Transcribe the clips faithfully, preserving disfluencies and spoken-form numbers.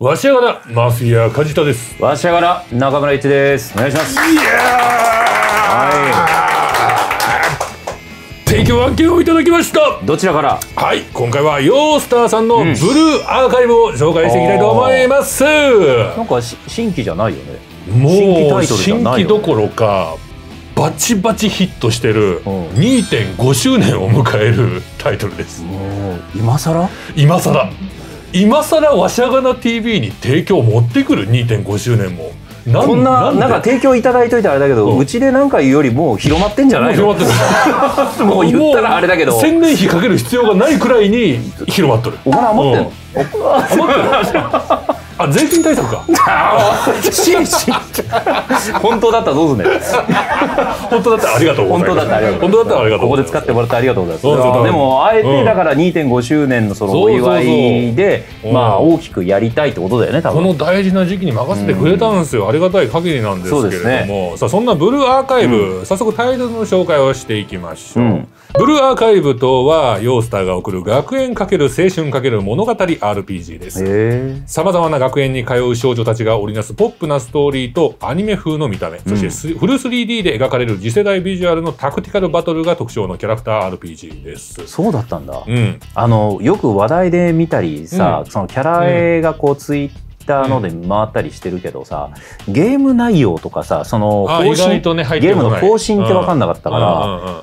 わしやがらマフィア梶田です。 わしやがら中村一です。お願いします。 いやー、はい、提供案件をいただきました。 どちらから？ はい、今回はヨースターさんのブルーアーカイブを紹介していきたいと思います。うん、 なんか新規じゃないよね。 もう新規タイトルじゃないよね。 新規どころかバチバチヒットしてる にてんご 周年を迎えるタイトルです。 もう今更今更今更わしゃがな ティーブイ に提供持ってくる にてんご 周年もなんこんななんか提供いただいといてあれだけど、うん、うちで何か言うよりもう広まってんじゃないの？もう広まってるもう言ったらあれだけど宣伝費かける必要がないくらいに広まっとる。 お金余ってんの？ 余ってるあ、税金対策か本当だったらどうすんねん本当だったらありがとうございます。本当だったらありがとう本当だったらありがとうここで使ってもらってありがとうございます。でもあえてだから にてんご 周年のそのお祝いでまあ大きくやりたいってことだよね多分。 この大事な時期に任せてくれたんですよ。ありがたい限りなんですけれども、さあそんなブルーアーカイブ、早速タイトルの紹介をしていきましょう。ブルーアーカイブとはヨースターが送る学園×青春×物語 アールピージー です。さまざまな学園に通う少女たちが織りなすポップなストーリーとアニメ風の見た目、そしてフル スリーディー で描かれる次世代ビジュアルのタクティカルバトルが特徴のキャラクター アールピージー です。 そうだったんだ。 うん、 あのよく話題で見たりさ、うん、そのキャラ絵がこうツイッターので回ったりしてるけどさ、うん、ゲーム内容とかさその方針、ね、ゲームの方針って分かんなかったから。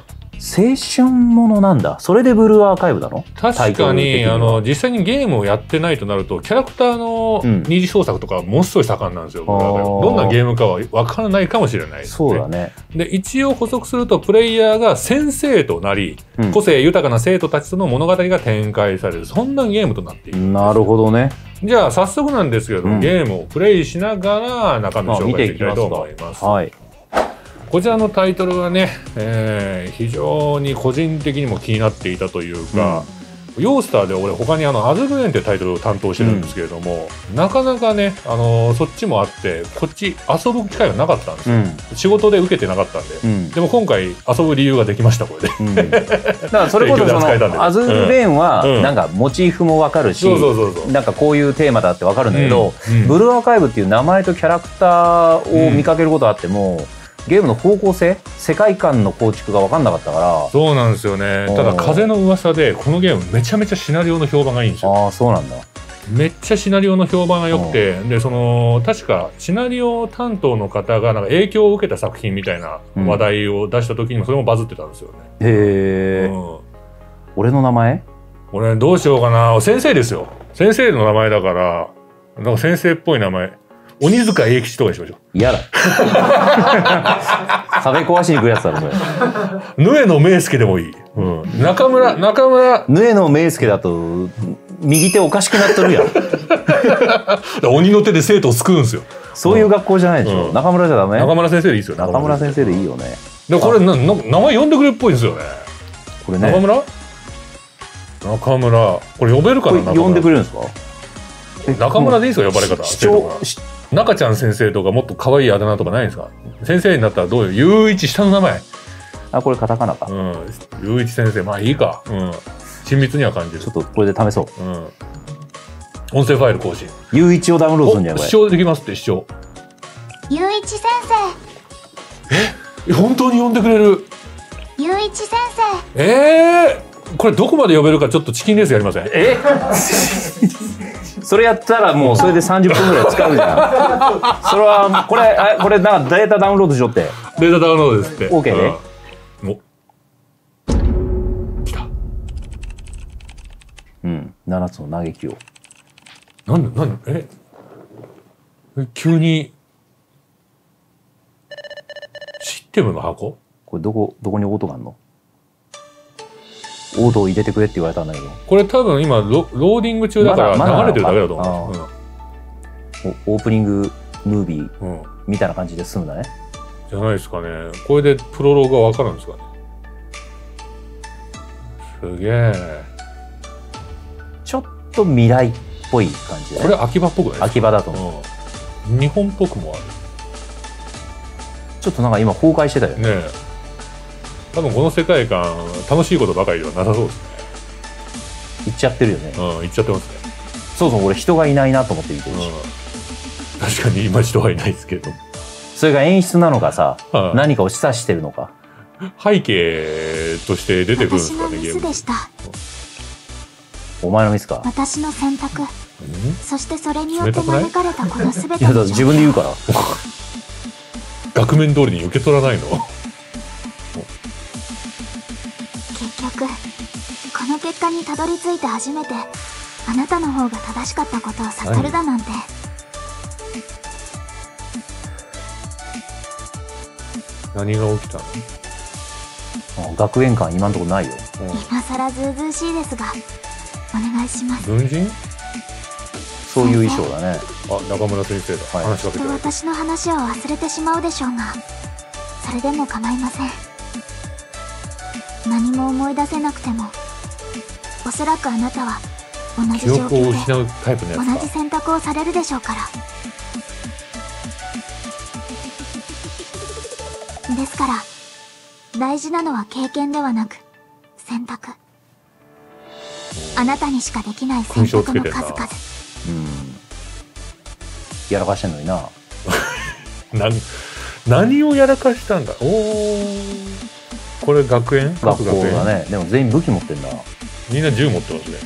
青春ものなんだ。それでブルーアーカイブなの？ 確かにあの実際にゲームをやってないとなるとキャラクターの二次創作とかものすごい盛んなんですよ、うん、どんなゲームかは分からないかもしれないですね。 そうだね。 で一応補足するとプレイヤーが先生となり、うん、個性豊かな生徒たちとの物語が展開される、そんなゲームとなっている。 なるほどね。 じゃあ早速なんですけど、うん、ゲームをプレイしながら中身を紹介していきたいと思います。はい、こちらのタイトルはね、えー、非常に個人的にも気になっていたというか、うん、ヨースターで俺他にあのアズルレンっていうタイトルを担当してるんですけれども、うん、なかなかね、あのー、そっちもあってこっち遊ぶ機会がなかったんですよ、うん、仕事で受けてなかったんで、うん、でも今回遊ぶ理由ができましたこれで、うん、だからそれこそそのアズルレンはなんかモチーフも分かるし、なんかこういうテーマだって分かるんだけど、うんうん、ブルーアーカイブっていう名前とキャラクターを見かけることあっても、うんゲームの方向性、世界観の構築が分かんなかったから。 そうなんですよね。ただ風の噂でこのゲームめちゃめちゃシナリオの評判がいいんですよ。 ああ、そうなんだ。 めっちゃシナリオの評判が良くて、でその確かシナリオ担当の方がなんか影響を受けた作品みたいな話題を出した時にもそれもバズってたんですよね。 うん、へえ、うん。俺の名前？ 俺どうしようかな。先生ですよ。先生の名前だからなんか先生っぽい名前。鬼塚英吉とかにしましょう。 嫌だ。壁壊しに行くやつだろそれ。 ヌエの明介でもいい。うん、中村中村。 ヌエの明介だと右手おかしくなっとるやん。 鬼の手で生徒を救うんですよ。 そういう学校じゃないでしょ。うん、中村じゃダメ？ 中村先生でいいですよ。 中村先生でいいよね。 でこれなな名前呼んでくれるっぽいんですよね。 これね。 中村？中村これ呼べるかな？ 呼んでくれるんですか？ 中村でいいですか呼ばれ方。中ちゃん先生とかもっと可愛いあだ名とかないんですか？先生になったらどういうゆういち下の名前。 あ、これカタカナか。 うん。ゆういち先生まあいいか。うん。親密には感じる。 ちょっとこれで試そう。うん。 音声ファイル更新。 ゆういちをダウンロードするんじゃない？ 視聴できますって視聴。 ゆういち先生。え？本当に呼んでくれる？ ゆういち先生。ええー、これどこまで呼べるかちょっとチキンレースやりません？え？ それやったらもうそれでさんじゅっぷんぐらい使うじゃん。それはこれあこれなんかデータダウンロードしよって。 データダウンロードですって。 オーケー で。 お、来た。 うん、ななつの嘆きを。 なんでなんでえ？急にシステムの箱？ これどこどこにオートがあるの？オートを入れてくれって言われたんだけど、 これ多分今 ロ, ローディング中だから流れてるだけだと思う、 うん、オープニングムービーみたいな感じで済むんだね、 じゃないですかね。これでプロローグが分かるんですかね。すげえ。 ちょっと未来っぽい感じで、ね、 これ秋葉っぽくないですか？ 秋葉だと思う、うん、日本っぽくもある。 ちょっとなんか今崩壊してたよね。ねえ、 多分この世界観楽しいことばかりではなさそうですね。 いっちゃってるよね。 うん、いっちゃってますね。 そうそう、俺人がいないなと思って見てるし、 うん、確かに今人はいないですけど、 それが演出なのかさ、 はい、 何かを示唆してるのか、 背景として出てくるんですかね。ゲームでした。 お前のミスか。 私の選択、そしてそれによって招かれたこの全て。 いやだ自分で言うから額面通りに受け取らないの。 結局この結果にたどり着いて初めてあなたの方が正しかったことを悟るだなんて。 何が起きたの？ 学園館今んとこないよ。 今さらずうずうしいですがお願いします。 軍人？ そういう衣装だね。 あ、中村先生だ。はい、話しかけて。 私の話を忘れてしまうでしょうが、それでも構いません。何も思い出せなくても、おそらくあなたは同じ状況で同じ選択をされるでしょうから。ですから大事なのは経験ではなく選択。あなたにしかできない選択の数々。 うん、やらかしてんのにな。 何何をやらかしたんだ。おお、これ学園？ 学校だね。でも全員武器持ってんだ。 みんな銃持ってますね。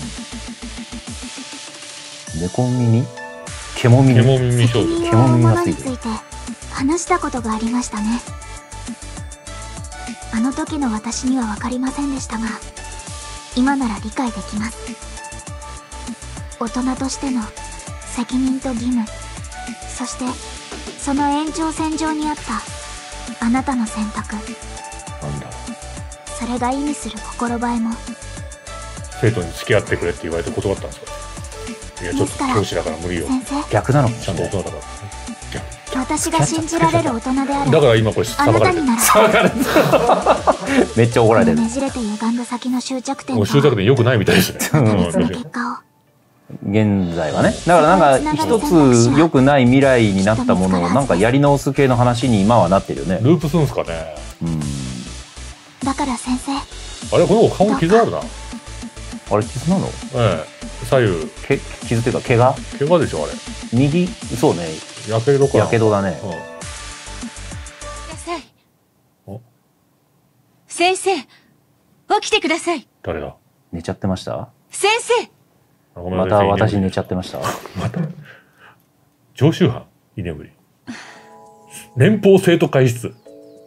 うん、猫耳？獣耳？ 獣耳少女。 獣耳がついてる。話したことがありましたね。あの時の私には分かりませんでしたが、今なら理解できます。大人としての責任と義務、そしてその延長線上にあったあなたの選択。なんだそれが意味する心映えも。 生徒に付き合ってくれって言われて断ったんですか？いや、ちょっと教師だから無理よ。 先生、 逆なの。 ちゃんと大人だから。 私が信じられる大人である。 だから今これ裁かれてる。裁かれてる。 めっちゃ怒られてる。 ねじれて歪んだ先の終着点。 もう終着点良くないみたいですね。 結果を。 現在はね。だからなんか一つ良くない未来になったものをなんかやり直す系の話に今はなってるよね。 ループするんですかね。 うん。 だから先生。 あれこの子顔に傷あるな。 あれ傷なの？ ええ。左右。 け傷っていうか怪我？ 怪我でしょあれ。 右そうね。 やけどかな。 やけどだね。 ください。先生、起きてください。 誰だ？ 寝ちゃってました？ 先生。 また私寝ちゃってました。 また。常習犯居眠り。連邦生徒会室。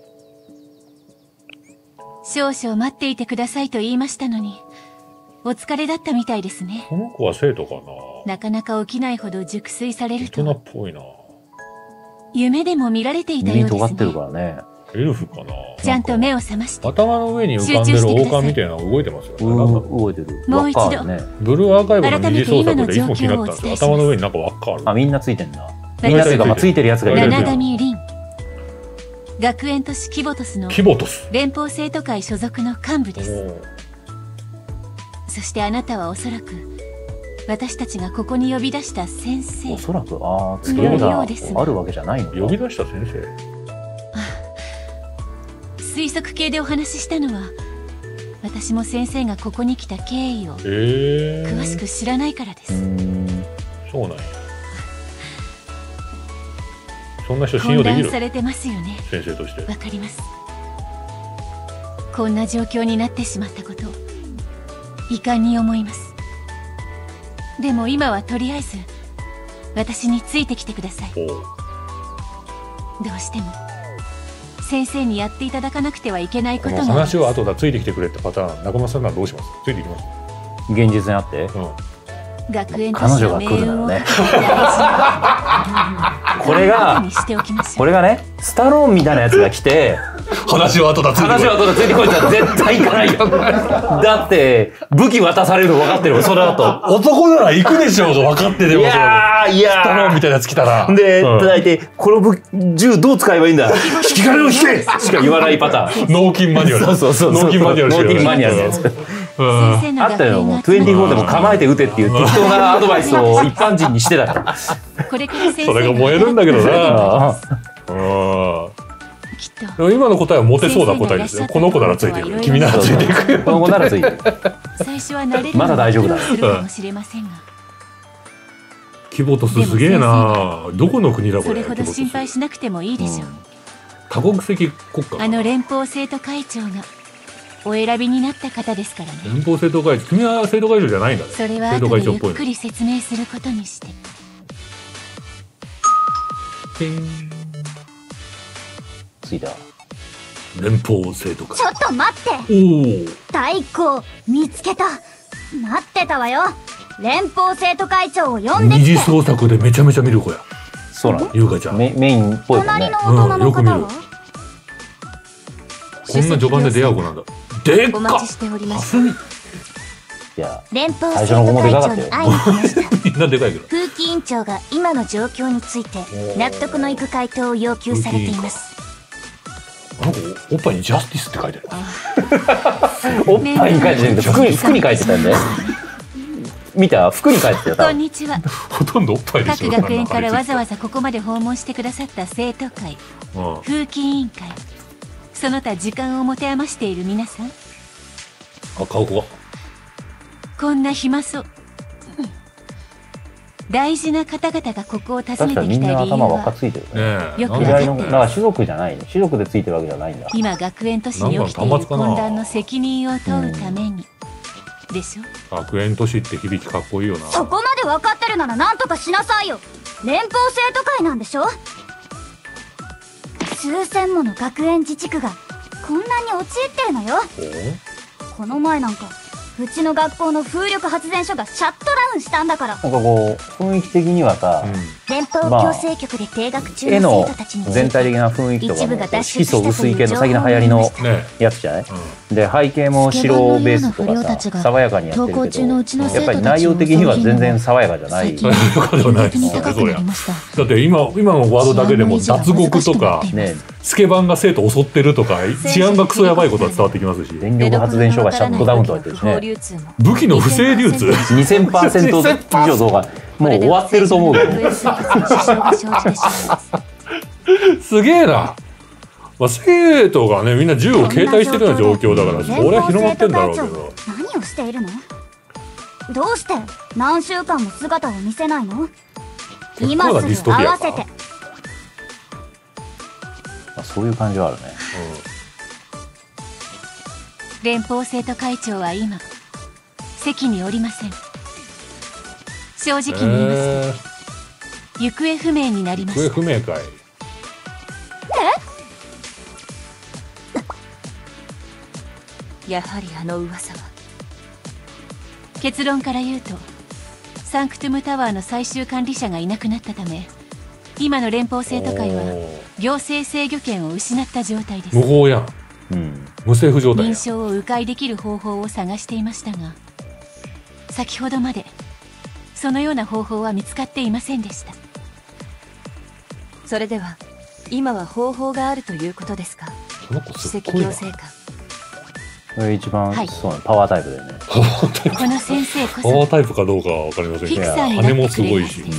少々待っていてくださいと言いましたのに、お疲れだったみたいですね。 この子は生徒かな。 なかなか起きないほど熟睡されると。 大人っぽいな。 夢でも見られていたようですね。 耳尖ってるからね。 エルフかな。 ちゃんと目を覚まして。 頭の上に浮かんでる王冠みたいなの動いてますよね。 動いてる。 もう一度。 ブルーアーカイブの二次創作でいつも気になったんですよ。頭の上になんか輪っかある。 あ、みんなついてんだ。みんなついてる。ついてるやつがいる。 七神凛。学園都市キボトスのキボトス連邦生徒会所属の幹部です。そしてあなたはおそらく私たちがここに呼び出した先生。 おそらくああ、付き合いがあるわけじゃないのか。 呼び出した先生。 推測系でお話ししたのは、私も先生がここに来た経緯を詳しく知らないからです。 そうなんや。そんな人信用できる？ 混乱されてますよね。 先生として。 わかります。こんな状況になってしまったこと、遺憾に思います。でも今はとりあえず私についてきてください。どうしても先生にやっていただかなくてはいけないことが。 話は後だ、ついてきてくれってパターン、中村さんならどうします？ついていきます？ 現実にあって、うん、 学園彼女が来るならね。これがこれがね、スタローンみたいなやつが来て話は後だついてこい、 話は後だついてこいって絶対行かないよ。だって武器渡されるの分かってるもん、それだと。 男なら行くでしょう、分かってても。 いやーいやー、 スタローンみたいなやつ来たらで、うん、大体この武銃どう使えばいいんだ、引き金を引けしか言わないパターン。 脳筋マニュアル。 そうそうそう、 脳筋マニュアル。 脳筋マニュアルのやつ。あったよ、もうにじゅうよんでも構えて撃てっていう適当なアドバイスを一般人にしてたから。 これから先生それが燃えるんだけどな。今の答えはモテそうな答えですよ。この子ならついていく、君ならついていく。 この子ならついていく。 最初は慣れるまだ大丈夫だ。 かもしれませんが、 キボトスすげえな。どこの国だこれ。 それほど心配しなくてもいいでしょう。 多国籍国家。 あの連邦生徒会長がお選びになった方ですからね。 連邦生徒会長、君は生徒会長じゃないんだね。 それは後でゆっくり説明することにして。 ついた。 連邦生徒会。 ちょっと待って。 おお。 大光見つけた。待ってたわよ。連邦生徒会長を呼んできて。 二次創作でめちゃめちゃ見る子や。 そうなの。 ゆうかちゃん。 メメインっぽいもんね。 隣の大人の方は、うん、 こんな序盤で出会う子なんだ。でっか。 お待ちしております。 いや、 連邦生徒会長に会いに来ました。 みんなでかいけど。 風紀委員長が今の状況について納得のいく回答を要求されています。 なんかおっぱいにジャスティスって書いてある。おっぱいに書いてる。服に服に書いてたんで。見た？服に書いてた。 こんにちは。 ほとんどおっぱいでしょ。 各学園からわざわざここまで訪問してくださった生徒会、風紀委員会、その他時間を持て余している皆さん。 あ、顔が。 こんな暇そう。大事な方々がここを訪ねてきた理由は。 みんな頭若ついてるね。よく分かってる。だから種族じゃないね。種族でついてるわけじゃないんだ。 今学園都市に起きている混乱の責任を問うために。でしょ。 学園都市って響きかっこいいよな。 そこまで分かってるなら何とかしなさいよ。連邦生徒会なんでしょ。数千もの学園自治区がこんなに陥ってるのよ。この前なんかうちの学校の風力発電所がシャットダウンしたんだから。 なんかこう雰囲気的にはさ、うん、 連邦矯正局で停学中の生徒たちについて全体的な雰囲気とかも色素薄い系の最近の流行りのやつじゃない、ねうん、で背景も白ベースとかさ爽やかにやってるけど、やっぱり内容的には全然爽やかじゃない。 そういうことないですね。そうや。だって今今のワードだけでも脱獄とか、ね、スケバンが生徒襲ってるとか治安がクソやばいことは伝わってきますし、 電力発電所がシャットダウンとか言ってるしね。 武器の不正流通 にせんパーセント以上動画もう終わってると思うけどすげえな、まあ、生徒がねみんな銃を携帯してるような状況だからそりゃ広まってんだろうけど、 何をしているの？どうして何週間も姿を見せないの？今すぐ合わせて。 あ、そういう感じはあるね、 うん、連邦生徒会長は今席におりません。正直に言いますと、行方不明になりました。 行方不明かい。 え？やはりあの噂は。結論から言うと、サンクトゥムタワーの最終管理者がいなくなったため、今の連邦生徒会は行政制御権を失った状態です。 無法やん、うん、無政府状態やん。 認証を迂回できる方法を探していましたが、先ほどまでそのような方法は見つかっていませんでした。 それでは今は方法があるということですか？史跡行政官。 これ一番、はい、そうね、パワータイプだよね。 この先生こそパワータイプかどうかは分かりませんけど、羽もすごいし、うん、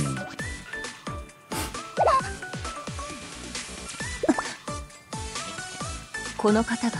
この方が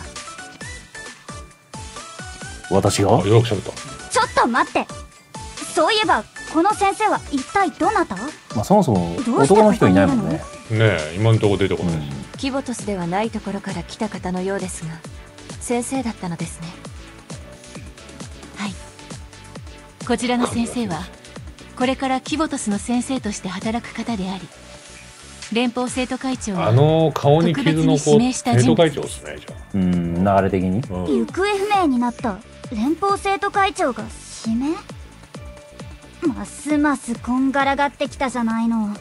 私が？ よくしゃべった。 ちょっと待って、そういえばこの先生は一体どなた？ まあそもそも男の人いないもんね。 ねえ、今のところ出てこない、うん、 キボトスではないところから来た方のようですが、先生だったのですね。 はい、こちらの先生はこれからキボトスの先生として働く方であり、連邦生徒会長はあの顔に傷の子生徒会長ですね。じゃあ、 うん、流れ的に、 うん、行方不明になった連邦生徒会長が指名？ますますこんがらがってきたじゃないの。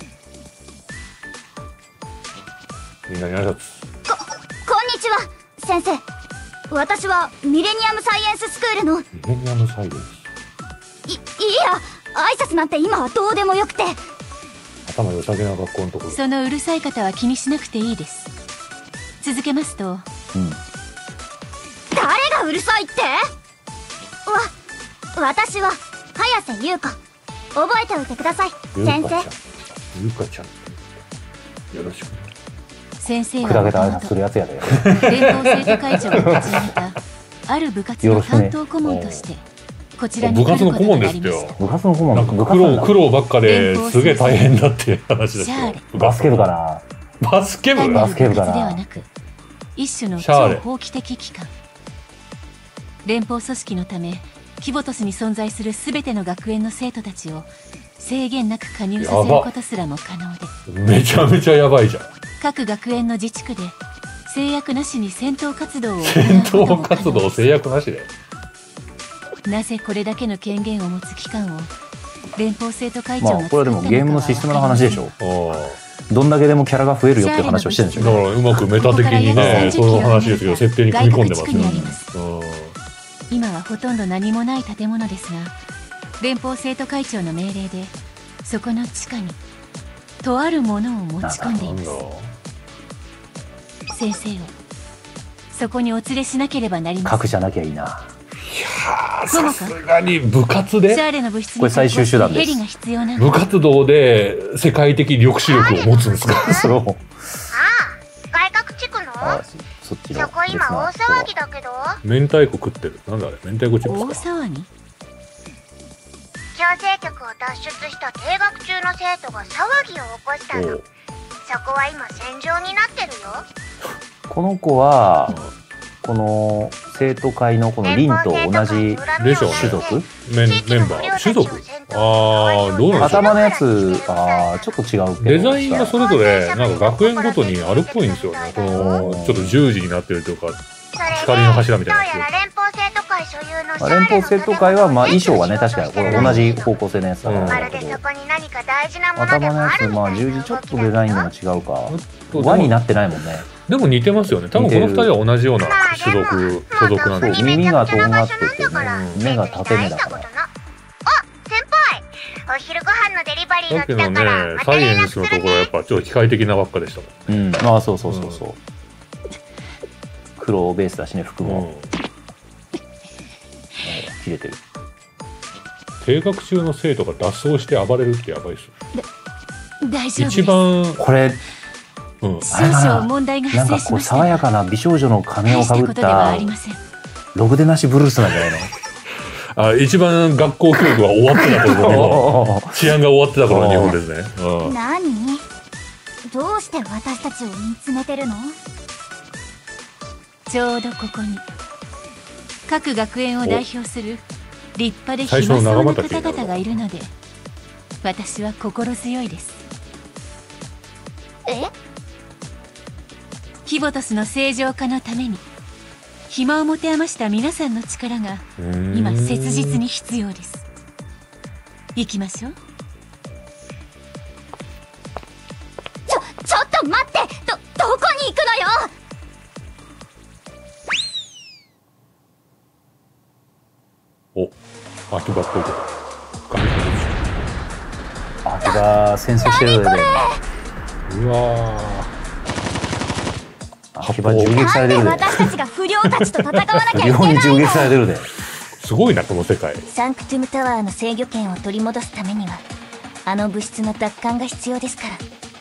みんなに挨拶。こ、 こんにちは先生。私はミレニアムサイエンススクールの。 ミレニアムサイエンス。 い、いや、挨拶なんて今はどうでもよくて。 頭良さげな学校のところ。 そのうるさい方は気にしなくていいです。続けますと、うん、 誰がうるさいって？わ、私は早瀬優子。覚えておいてください先生。 優香ちゃん、よろしく。 先生は砕けた挨拶するやつやで。 連邦生徒会長が立ち上げたある部活の担当顧問としてこちら部活の顧問ですよ。 部活の顧問。 なんか苦労苦労ばっかですげえ大変だって話ですよ。 バスケ部かな。 バスケ部。 バスケ部かな。 ではなく、一種の超法規的機関。連邦組織のため、キボトスに存在するすべての学園の生徒たちを制限なく加入させることすらも可能で。 めちゃめちゃやばいじゃん。 各学園の自治区で制約なしに戦闘活動を行う戦闘活動制約なしで。 なぜこれだけの権限を持つ機関を連邦生徒会長がまあこれはでもゲームのシステムの話でしょ。どんだけでもキャラが増えるよっていう話をしてるんでしょ。 だからうまくメタ的にね、その話ですけど設定に組み込んでますよ。 今はほとんど何もない建物ですが、連邦生徒会長の命令でそこの地下にとあるものを持ち込んでいます。先生をそこにお連れしなければなりません。 核じゃなきゃいいな。 いやさすがに部活でこれ最終手段です。 部活動で世界的抑止力を持つんですか。 そう。 ああ、外郭地区のそっちのそこ今大騒ぎだけど。 明太子食ってる。なんだあれ、明太子チップスか。 大騒ぎ？ 強制局を脱出した停学中の生徒が騒ぎを起こしたの。そこは今戦場になってるよ。 この子はこの生徒会のこのリンと同じ種族メンメンバー種族。ああ、どうなんですか。 頭のやつああちょっと違うけどデザインがそれぞれなんか学園ごとにあるっぽいんですよね。このちょっと十字になってるというか光の柱みたいなやつ。 連邦生徒会はまあ衣装はね確かにこれ同じ方向性のやつだからだけど、頭のやつまあ十字ちょっとデザインでも違うか。輪になってないもんね。 でも似てますよね。多分このふたりは同じような種族所属なんで。 そう、耳がとんがっててね、目が縦目だから。 あ、先輩、お昼ご飯のデリバリーが来たから。 さっきのね、サイエンスのところはやっぱちょっと機械的なばっかでしたもん。 うん、ああそうそうそうそう。うん、黒ベースだしね服も。うん、切れてる。 停学中の生徒が脱走して暴れるってやばいですよ。 大丈夫です。 一番これ。 うん、少々問題が発生しました。なんかこう爽やかな美少女の仮面をかぶったろくでなしブルースなんじゃないの。 あ、一番学校教育が終わってた頃の治安が終わってた頃の日本ですね。 うん、何？どうして私たちを見つめてるの？ ちょうどここに各学園を代表する立派で暇そうな方々がいるので、私は心強いです。 え？ キボトスの正常化のために暇を持て余した皆さんの力が今切実に必要です。行きましょう。 ちょちょっと待って、どどこに行くのよ。 お、秋葉っぽいけど。 秋葉戦争してるよね。 うわー。 秋葉銃撃されてるで。 私たちが不良たちと戦わなきゃいけないの。 不良に銃撃されてるで。 すごいなこの世界。 サンクトゥムタワーの制御権を取り戻すためにはあの物質の奪還が必要ですから。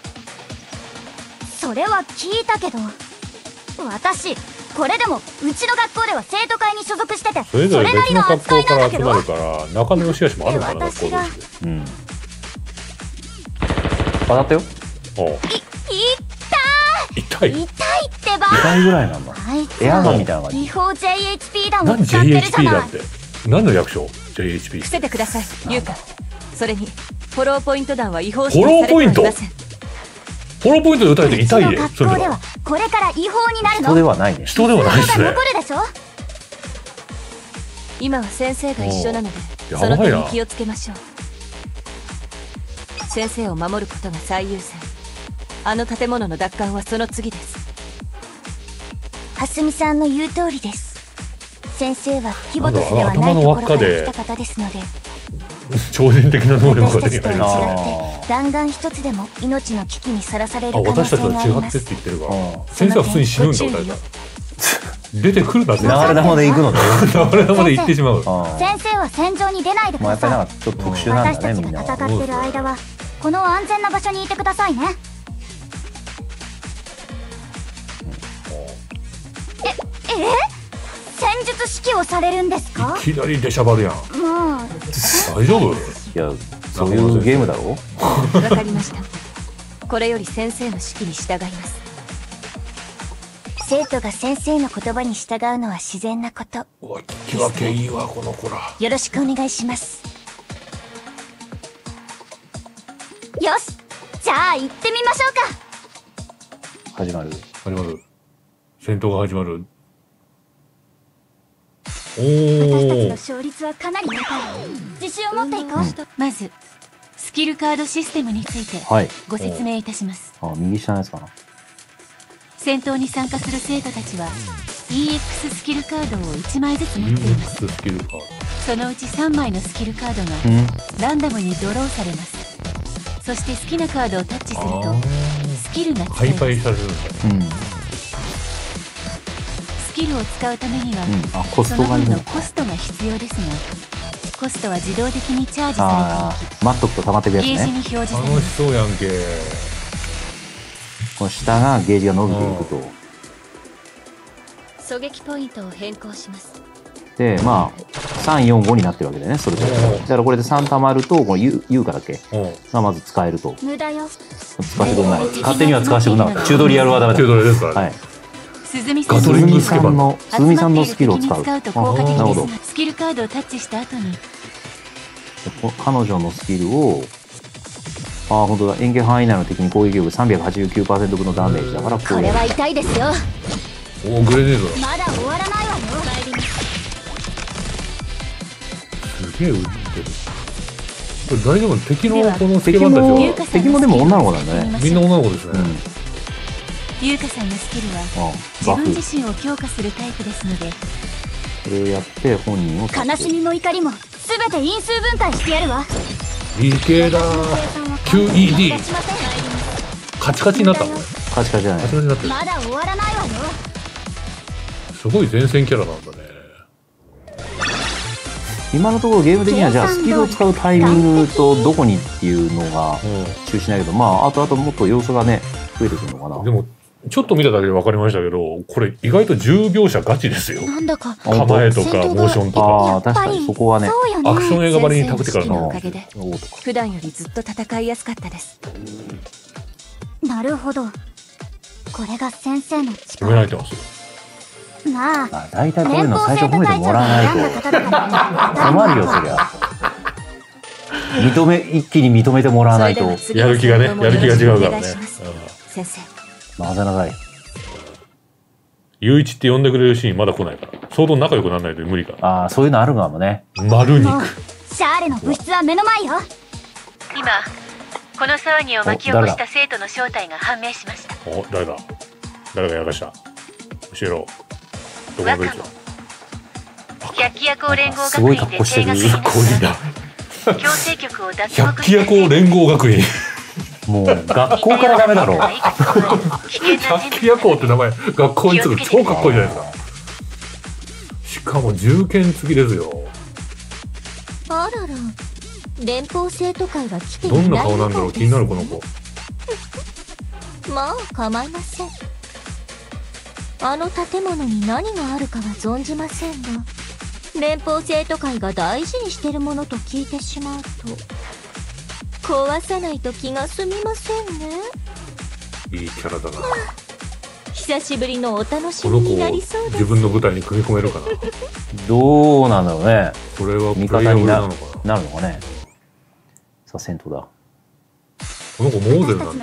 それは聞いたけど、私これでもうちの学校では生徒会に所属しててそれぞれ別の学校から集まるから仲の良し悪しもあるのかな。 私がうん当たったよ。 おう痛い痛い痛いってば。 痛いぐらいなんだ。エアガンみたいな感じ。 違法 ジェイエイチピー 弾を使ってるじゃない。 ジェイエイチピーだって何の略称 ジェイエイチピー。 伏せてください優香。それにフォローポイント弾は違法指定されてはいません。フォローポイントで撃たれて痛いで。 学校ではこれから違法になるの。 人ではないね。 人ではないですね。 残るでしょ。 今は先生が一緒なのでその点に気をつけましょう。先生を守ることが最優先。あの建物の奪還はその次です。 蓮見さんの言う通りです。先生はキボトスではないところから来た方ですので、 超人的な能力が私たちと違って弾丸一つでも命の危機にさらされる可能私たち性があります。 は違ってって言ってるから先生は普通に死ぬんだ。俺出てくるな。流れ玉で行くのね。 流れ玉で行ってしまう。 先生は戦場に出ないでください。 まあやっぱりなんかちょっと特殊なんだね。 私たちが戦ってる間はこの安全な場所にいてくださいね。え、え戦術指揮をされるんですか？ いきなり出しゃばるやん。もう大丈夫？いや、そういうゲームだろ。 わかりました。これより先生の指揮に従います。 生徒が先生の言葉に従うのは自然なこと。 うわ、聞き分けいいわこの子ら。 よろしくお願いします。よし、じゃあ行ってみましょうか。始まる。 始まる。戦闘が始まる。おお。私たちの勝率はかなり高い。自信を持っていこう。うん、 まずスキルカードシステムについてご説明いたします。 あ、右下のやつかな。 戦闘に参加する生徒たちは イーエックス スキルカードをいちまいずつ持っています。そのうちさんまいのスキルカードがランダムにドローされます。そして好きなカードをタッチするとスキルが使えます。 配配されるんだ、うん、 スキルを使うためには、 うん、コストがその分のコストが必要ですが、コストは自動的にチャージされていき、 待っとくと溜まっていくやつね。 ゲージに表示されます。 楽しそうやんけ。 この下がゲージが伸びていくと、 狙撃ポイントを変更します。 で、まあさん、よん、ごになってるわけだよね、それぞれ。だからこれでさん溜まると、この U, U からだっけがまず使えると。 無駄よ。 使わせてくれない。勝手には使わせてくれなかった。チュートリアルはダメだ。 チュートリアルですからね。はい。 ガトリングスケバンの鈴見さんのスキルを使う。なるほど。 スキルカードをタッチした後に彼女のスキルを、ああ、本当だ。円形範囲内の敵に攻撃力 さんびゃくはちじゅうきゅうパーセント 分のダメージだから、 これは痛いですよ。 おお、グレネードだ。 まだ終わらないわよ。 すげえ撃ってる。これ大丈夫？敵のこのスケバンたちは敵もでも女の子なんだね。 みんな女の子ですね。 優香さんのスキルは自分自身を強化するタイプですので、 これをやって本人を悲しみも怒りも全て因数分解してやるわ。 理系だー。 キューイーディー カチカチになったの？ カチカチじゃない。カチカチになってる。 まだ終わらないわよ。 すごい前線キャラなんだね。 今のところゲーム的にはじゃあスキルを使うタイミングとどこにっていうのが中心だけど、まああとあともっと要素がね増えてくるのかな。 でもちょっと見ただけで分かりましたけど、これ意外とじゅうびょうしゃガチですよ。 なんだか構えとかモーションとか。 ああ、確かにそこはね、 アクション映画ばりにタクティカルなおかげで普段よりずっと戦いやすかったです。 なるほど。これが先生の力。 褒められてますよ。 まあ、 あ、大体こういうの最初褒めてもらわないと困るよ、そりゃ。認め、一気に認めてもらわないと。 やる気がね、やる気が違うからね。 先生。 混ぜなさい。 ゆういちって呼んでくれるシーンまだ来ないから。相当仲良くならないと無理か。 ああ、そういうのあるかもね。 丸肉。 シャーレの物質は目の前よ。 今、この騒ぎを巻き起こした生徒の正体が判明しました。 お、誰だ？誰がやらした？教えろ。どこが出てきた？ 百鬼夜行連合学院で低学年の強制局を脱百鬼夜行連合学院。 もう学校からダメだろう。 百鬼夜行って名前学校につく超かっこいいじゃないですか。しかも銃剣付きですよ。 あらら、連邦生徒会が来ていない。どんな顔なんだろう、気になるこの子。 まあ構いません。あの建物に何があるかは存じませんが、連邦生徒会が大事にしてるものと聞いてしまうと壊さないと気が済みませんね。 いいキャラだな。 久しぶりのお楽しみになりそうです。 自分の舞台に組み込めるかな。 どうなんだろうね。 これは味方になるのかな。なるのかね。さあ戦闘だ。 この子モーゼルなんだ。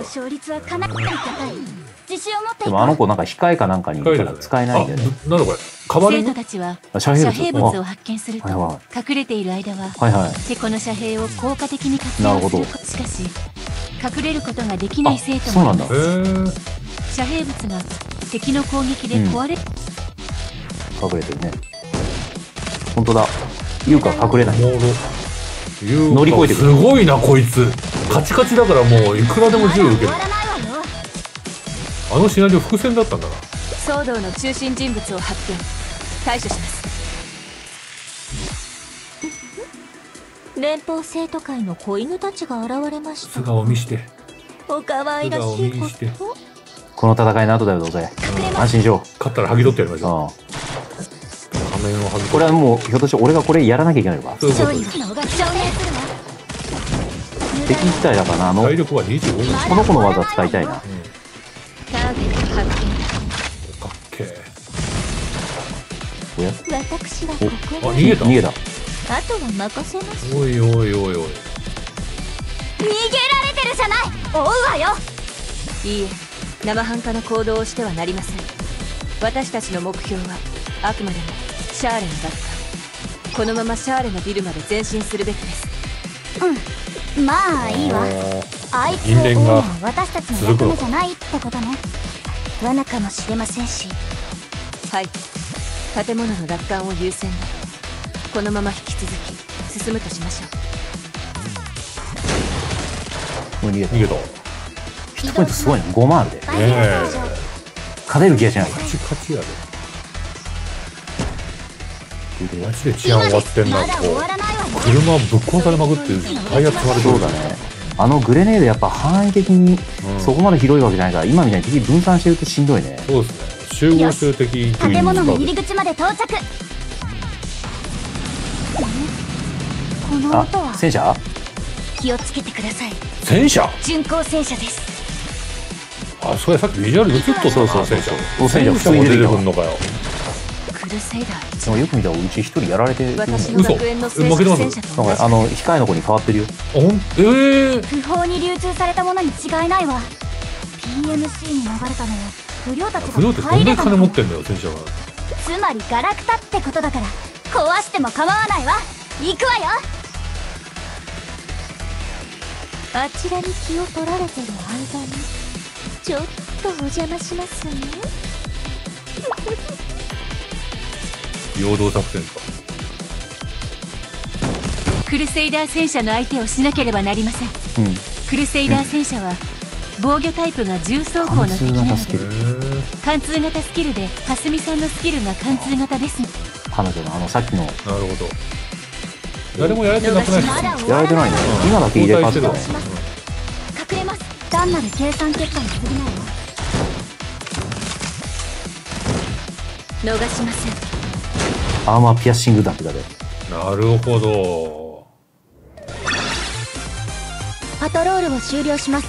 でもあの子なんか控えかなんかにいるから使えないんだよね。 なんだこれ。カバリング。 生徒たちは遮蔽物を発見すると隠れている間はてこの遮蔽を効果的に活用する。しかし隠れることができない生徒もいます。遮蔽物が敵の攻撃で壊れ、 うん、隠れてるね。本当だ。優香隠れない。乗り越えてくる。 すごいなこいつ。カチカチだからもういくらでも銃受ける。あのシナリオ伏線だったんだな。 騒動の中心人物を発見。対処します。 連邦生徒会の子犬たちが現れました。 素顔見して。 お可愛らしいこと。 この戦いの後だよどうせ。安心しよう。 勝ったら剥ぎ取ってやりましょう。 面を外す。 これはもうひょっとして俺がこれやらなきゃいけないのか。 そういうことです。 敵一体だからな。あの体力はにじゅうご。 この子の技使いたいな。うん、 ターゲット発見。 かっけー。 おや？ 私はここあ、逃げた。 逃げた。 あとは任せます。 おいおいおいおい。 逃げられてるじゃない。追うわよ。 いいえ、生半可な行動をしてはなりません。私たちの目標はあくまでもシャーレの奪還。このままシャーレのビルまで前進するべきです。 うん、まあいいわ。あいつを追うのは私たちの役目じゃないってことね。罠かもしれませんし。 はい、建物の奪還を優先だ。このまま引き続き進むとしましょう。もう逃げた。 逃げた。 ヒットポイントすごいね。ごまんあるで。勝てる気がしない。 カチカチやで。マジで治安終わってんな。こう車ぶっ壊されまくってタイヤ積まれてる。 そうだね。あのグレネードやっぱ範囲的にそこまで広いわけじゃないから、今みたいに敵分散してるとしんどいね。 そうですね。集合する敵建物の入り口まで到着。この音は戦車？ 気をつけてください。 戦車？ 巡航戦車です。 あ、それさっきビジュアル映っとったな。 そうそうそう。 戦車も出てくんのかよ。 クルセイダー。 でもよく見たらうち一人やられてる。 私の学園の正式戦車と同じ。 あの控えの子に変わってるよ。 あ、ほん、ええ。 不法に流通されたものに違いないわ。ピーエムシー に逃れたのは不良たちが不良ってどんなに金持ってんだよ、戦車は。 つまりガラクタってことだから壊しても構わないわ。行くわよ。あちらに気を取られてる間にちょっとお邪魔しますね。 陽動作戦か。 クルセイダー戦車の相手をしなければなりません。 うん、 クルセイダー戦車は防御タイプが重装甲の敵なので、貫通型スキルで霞さんのスキルが貫通型です。 彼女のあのさっきの。 なるほど。誰もやられてなくないですか？ やられてないね。今だけ入れ替わってたね。 隠れます。単なる計算結果に過ぎないわ。 逃しません。 アーマーピアッシング弾ってだね。 なるほど。 パトロールを終了します。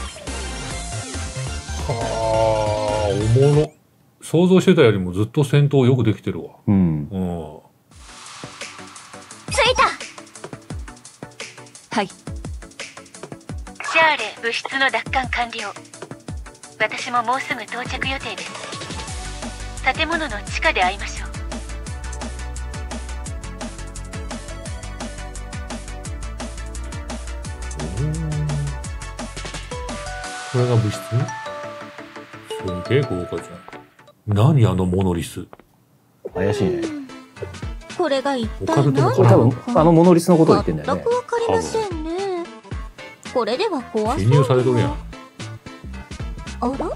はあ、おもろ。想像してたよりもずっと戦闘よくできてるわ。 うん。 うん。 着いた。 はい。 シャーレ物質の奪還完了。私ももうすぐ到着予定です。建物の地下で会いましょう。 これが物質？すげえ豪華じゃん。何あのモノリス。 怪しいね。 これが一オカルト体何？ これ多分あのモノリスのことを言ってんだよね。 全くわかりませんね。これでは怖そう。 侵入されとるやん。 あら？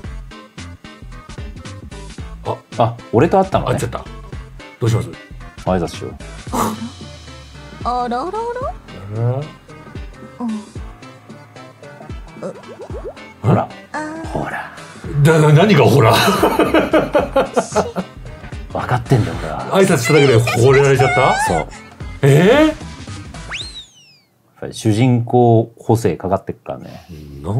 あ、 あ、俺と会ったのね。 会っちゃった。どうします？ 挨拶しよう。 あらあらあら。 あほら、 あほら。 だ、何がほら。 分かってんだよ俺は。 挨拶しただけで惚れられちゃった？ そう。 ええ？ やっぱり主人公補正かかってっからね。 なん、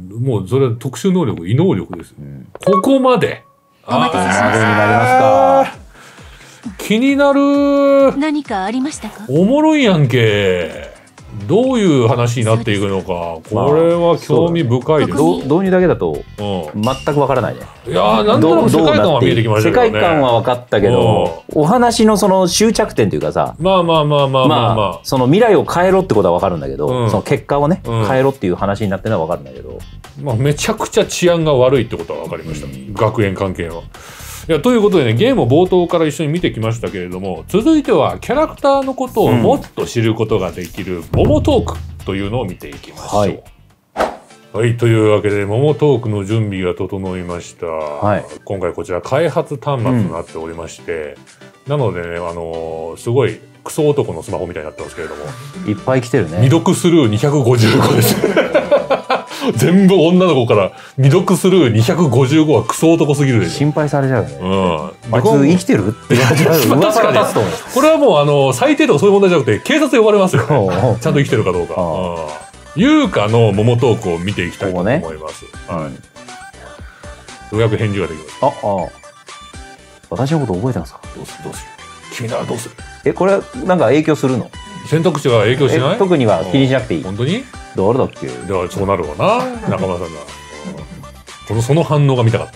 もうそれは特殊能力、異能力です。うん、ここまで。 お待たせしました。 になりますか。 気になる。 何かありましたか？ おもろいやんけ。どういう話になっていくのか、これは興味深いです。 導入だけだとうん全くわからないね。 いやー、なんとなく世界観は見えてきました世けどね。 界観は分かったけど、お話のその終着点というかさ、 まあまあまあまあまあまあ。 その未来を変えろってことは分かるんだけど、 うんその結果をね、 うん変えろっていう話になってるのは分かるんだけど、 まあめちゃくちゃ治安が悪いってことは分かりました。学園関係は。いやということでね、ゲームを冒頭から一緒に見てきましたけれども、続いてはキャラクターのことをもっと知ることができるモモトークというのを見ていきましょう。はいはい、というわけでモモトークの準備が整いました。はい、今回こちら開発端末になっておりまして、うん、なのでね、あのー、すごいクソ男のスマホみたいになってますけれども、 いっぱい来てるね。 未読スルーにひゃくごじゅうごです。 全部女の子から未読スルーにひゃくごじゅうごはクソ男すぎるでしょ。 心配されちゃうよね。 うん。 あいつ生きてるって言われちゃう。噂が立つと思う。 これはもうあの最低とかそういう問題じゃなくて警察呼ばれますよ、ね。ちゃんと生きてるかどうか。優香の桃トークを見ていきたいと思います。はい。ようやく返事ができます。 あ、あ。私のこと覚えてますか？ どうするどうする。君ならどうする。 え、これなんか影響するの？ 選択肢は影響しない？ 特には気にしなくていい。 本当に？ 誰だっけ？ ではそうなるわな、中村さんが。このその反応が見たかった。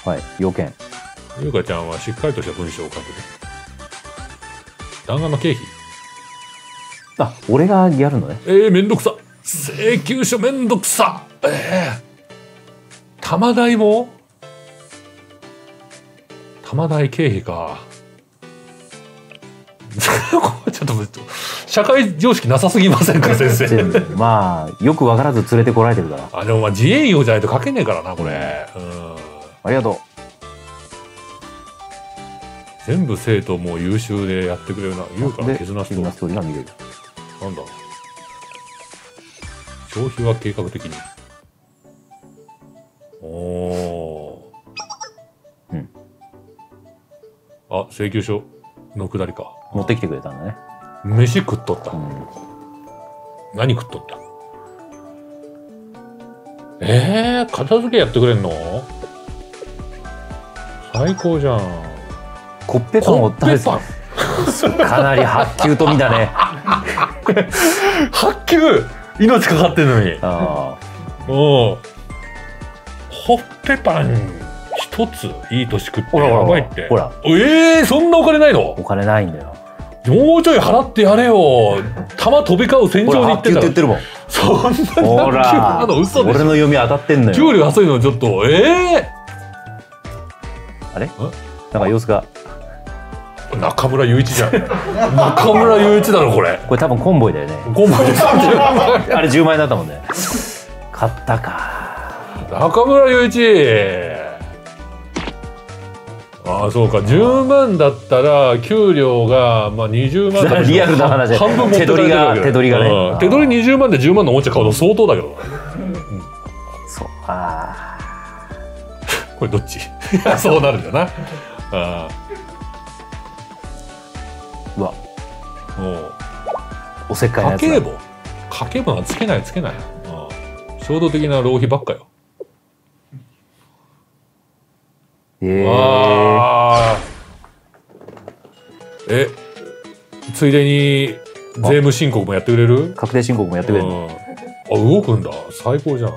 はい、要件。 優香ちゃんはしっかりとした文章を書くね。弾丸の経費。 あ、俺がやるのね。 えー、めんどくさ。請求書めんどくさ。ええー。玉代も？玉代経費か。ちょっと社会常識なさすぎませんか先生。 まあよく分からず連れてこられてるから。 あでもまあ自営業じゃないと書けねえからなこれ。うん。 ありがとう。 全部生徒も優秀でやってくれるな。優香の絆ストーリーが見れる。なんだ。消費は計画的に。おお。うん。あ、請求書のくだりか。 持ってきてくれたんだね。 飯食っとった。うん、何食っとった。ええー、片付けやってくれんの？最高じゃん。 コッペパンを食べてかなり発給富だね。 発給命かかってんのに。ああ。おお。コッペパン一ついい年食ってやばいって。 ほら。 ええー、そんなお金ないの？ お金ないんだよ。 もうちょい払ってやれよ。弾飛び交う戦場に行ってんだろ。 発給って言ってるもん。 そんなほらの嘘でしょ。 俺の読み当たってんのよ。 給料安いのちょっとええー、あれ？なんか様子が。 中村雄一じゃん。中村雄一だろこれ。 これ多分コンボイだよね。 コンボイです。 あれじゅうまん円だったもんね。買ったか。 中村雄一。ああそうか、じゅうまんだったら給料がまあにじゅうまんだ。 リアルな話。 半分持ってかれてるわけだ。 手取りがね。 手取りにじゅうまんでじゅうまんのおもちゃ買うの相当だけど。 そう。ああ。 これどっち？そうなるんだな。ああ。 うわ。おせっかいなやつ。 家計簿。家計簿なんつけないつけない。衝動的な浪費ばっかよ。 えあえついでに税務申告もやってくれる？ 確定申告もやってくれるの？ あ、動くんだ。最高じゃん。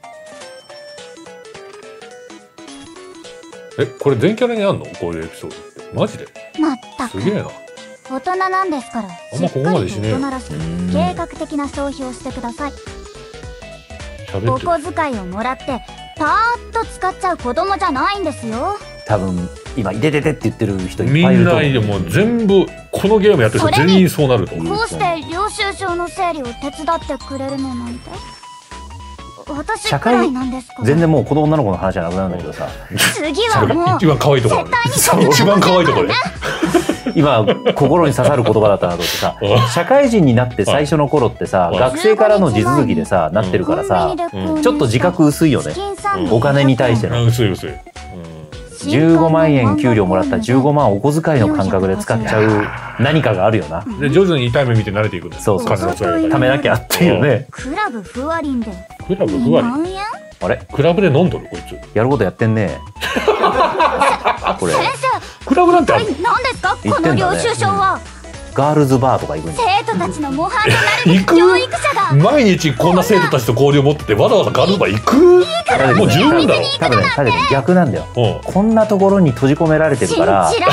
え、これ全キャラにあんの？こういうエピソードってマジで？ まったくすげえな。 大人なんですから、 あんまここまでしねえよ。 大人らしく計画的な消費をしてください。お小遣いをもらってパーッと使っちゃう子供じゃないんですよ。 多分今「いててて」って言ってる人いっぱいいると思う。 みんなでも全部このゲームやってる人全員そうなると思う。 こうして領収書の整理を手伝ってくれるのなんて私くらいなんですか？ 全然もうこの女の子の話じゃなくなるんだけどさ、 次はもう一番可愛いところ、一番可愛いところで今心に刺さる言葉だったなと思ってさ、社会人になって最初の頃ってさ、学生からの地続きでさなってるからさ、ちょっと自覚薄いよね、お金に対しての。 薄い薄い。 じゅうごまんえん給料もらったらじゅうごまんお小遣いの感覚で使っちゃう何かがあるよな。 で徐々に痛い目見て慣れていくんです。 そうそうそう、貯めなきゃっていうね。 クラブふわりんでクラブふわりん、あれクラブで飲んどるこいつ。 やることやってんねこれ。 先生、 クラブなんてある？ 何ですかこの領収書は？ ガールズバーとか行くんだ。 生徒たちの模範になるべき教育者が毎日こんな生徒たちと交流を持っててわざわざガールズバー行く？もう十分だろ。 多分ね、多分ね、逆なんだよ。こんなところに閉じ込められてるからあ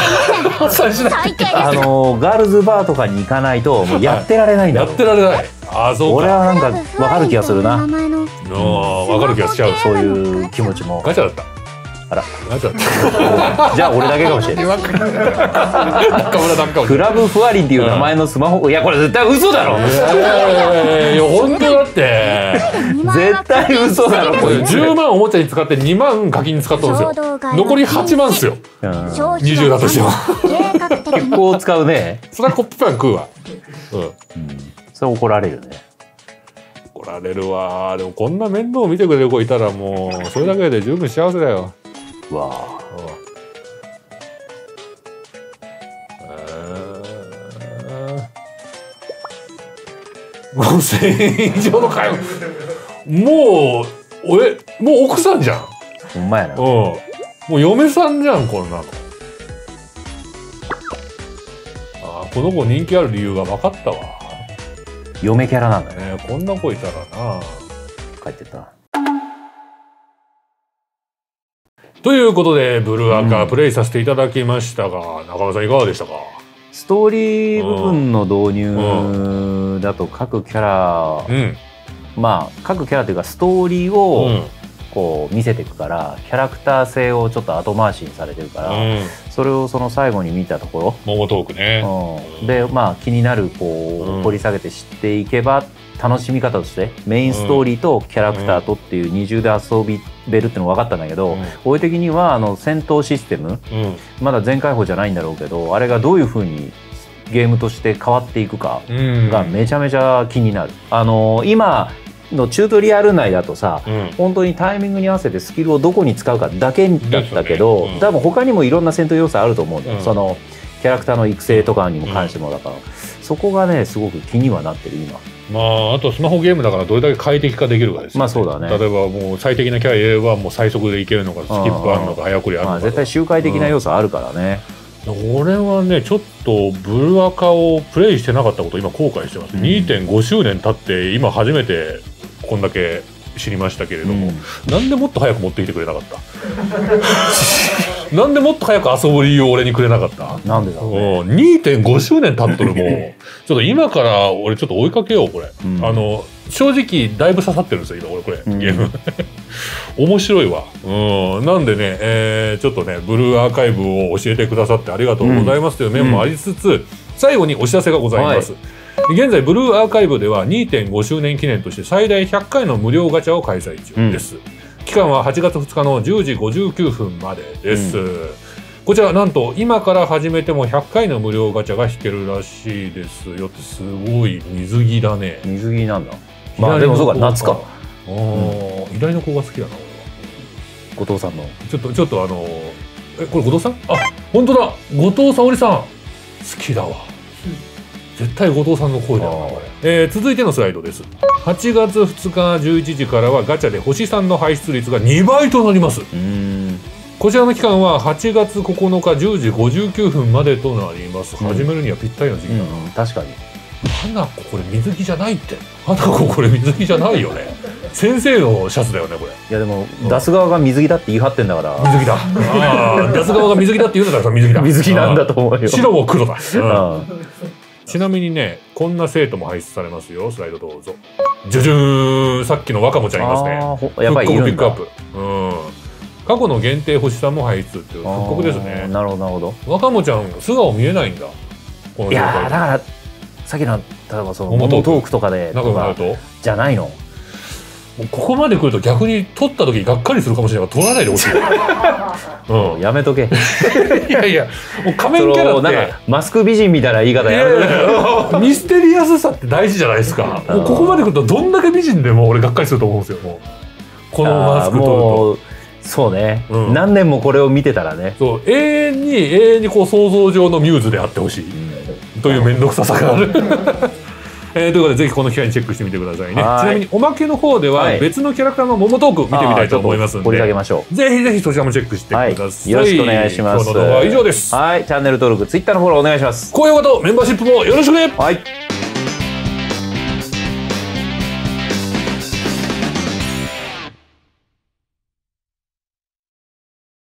のガールズバーとかに行かないともうやってられないんだろ。 やってられない。あ、そうか。 俺はなんか分かる気がするな。 ああ、分かる気がしちゃう。 そういう気持ちも。 ガチャだった。あら、ガチャだった。 じゃあ俺だけかもしれない。クラブふわりんっていう名前のスマホ、いやこれ絶対嘘だろ。 いや本当だって。 絶対嘘だろ。これじゅうまんおもちゃに使ってにまん課金に使ったんですよ。残りはちまんっすよ。にじゅうだとしても。 結構使うね。 それはコップパン食うわ。うん。 それ怒られるね。 怒られるわ。でもこんな面倒を見てくれる子いたらもうそれだけで十分幸せだよ。 うわあ、 ごせんえん以上の買いもう俺もう奥さんじゃん。 ほんまやな。 うん、もう嫁さんじゃんこんなの。あー、この子人気ある理由が分かったわ。 嫁キャラなんだね。 ね、こんな子いたらな。 帰ってた。 ということでブルーアカプレイさせていただきましたが、うん、中村さんいかがでしたか？ ストーリー部分の導入だと各キャラ、うん、まあ各キャラというかストーリーをこう見せていくから、キャラクター性をちょっと後回しにされてるから、うん、それをその最後に見たところ、 モモトークね、 うん、でまあ気になるこう、うん、掘り下げて知っていけば楽しみ方としてメインストーリーとキャラクターとっていう二重で遊びべるっていうの分かったんだけど、うん、俺的にはあの戦闘システム、うん、まだ全開放じゃないんだろうけど、あれがどういう風にゲームとして変わっていくかがめちゃめちゃ気になる。あの今のチュートリアル内だとさ、うん、本当にタイミングに合わせてスキルをどこに使うかだけだったけど、ね、うん、多分他にもいろんな戦闘要素あると思うんだよ、うん、そのキャラクターの育成とかにも関してもだから、うん、そこがねすごく気にはなってる今。 まあ、あとスマホゲームだからどれだけ快適化できるかですよね。 まあそうだね。 例えばもう最適なキャラ入れればもう最速でいけるのか、スキップあるのか早送りあるのか、まあ、 絶対周回的な要素あるからね、 うん、俺はねちょっとブルアカをプレイしてなかったことを今後悔してます、うん、にてんご 周年経って今初めてこんだけ知りましたけれども、うん、なんでもっと早く持ってきてくれなかったなんでもっと早く遊ぶ理由を俺にくれなかった？ なんでだろうね。 にてんご 周年経っとるもんちょっと今から俺ちょっと追いかけようこれ、うん、あの正直だいぶ刺さってるんですよ今俺これ、うん、ゲーム面白いわ、うん、なんでね、えー、ちょっとねブルーアーカイブを教えてくださってありがとうございますという面もありつつ、うん、最後にお知らせがございます、はい、現在ブルーアーカイブでは にてんご 周年記念として最大ひゃっかいの無料ガチャを開催中です、うん、期間ははちがつふつかのじゅうじごじゅうきゅうふんまでです、うん、こちらなんと今から始めてもひゃっかいの無料ガチャが引けるらしいですよって。すごい水着だね。 水着なんだ。まあでもそうか夏か。 あ、うん、左の子が好きだな後藤さんの。 ちょっとちょっとあのえこれ後藤さん？あ本当だ後藤沙織さん好きだわ。絶対後藤さんの声だなこれ、えー、続いてのスライドです。はちがつふつかじゅういちじからはガチャで星さんの排出率がにばいとなります。うーんこちらの期間ははちがつここのかじゅうじごじゅうきゅうふんまでとなります。うん、始めるにはぴったりの時期だな、 うん、確かに。 花子これ水着じゃないって。花子これ水着じゃないよね先生のシャツだよねこれ。 いやでも、うん、出す側が水着だって言い張ってんだから水着だあ出す側が水着だって言うんだから水着だ水着なんだと思うよ。 白も黒だ、うんちなみにねこんな生徒も輩出されますよ。スライドどうぞ。ジュジューンさっきの若もちゃんいますね。 やっぱりいるんだ。 ピックアップ、うん、過去の限定星さんも輩出っていう復刻ですね。 なるほどなるほど。 若もちゃん素顔見えないんだこの。 いやだからさっきの例えばそのモモトークとかでとかじゃないの。 ここまで来ると逆に撮った時がっかりするかもしれないから撮らないでほしい、 うん、やめとけいやいやもう仮面キャラってなんかマスク美人みたいな言い方やめとけミステリアスさって大事じゃないですか。もうここまで来るとどんだけ美人でも俺がっかりすると思うんですよ。もうこのマスク取るとそうね、うん、何年もこれを見てたらねそう永遠に永遠にこう想像上のミューズであってほしい、うん、という面倒くささがあるえー、ということでぜひこの機会にチェックしてみてくださいね。ちなみにおまけの方では別のキャラクターのモモトーク見てみたいと思いますので掘り上げましょう。 ぜひぜひそちらもチェックしてください、 はい、よろしくお願いします。 今日の動画は以上です。 はい、チャンネル登録、ツイッターのフォローお願いします。 高評価とメンバーシップもよろしくね。 はい。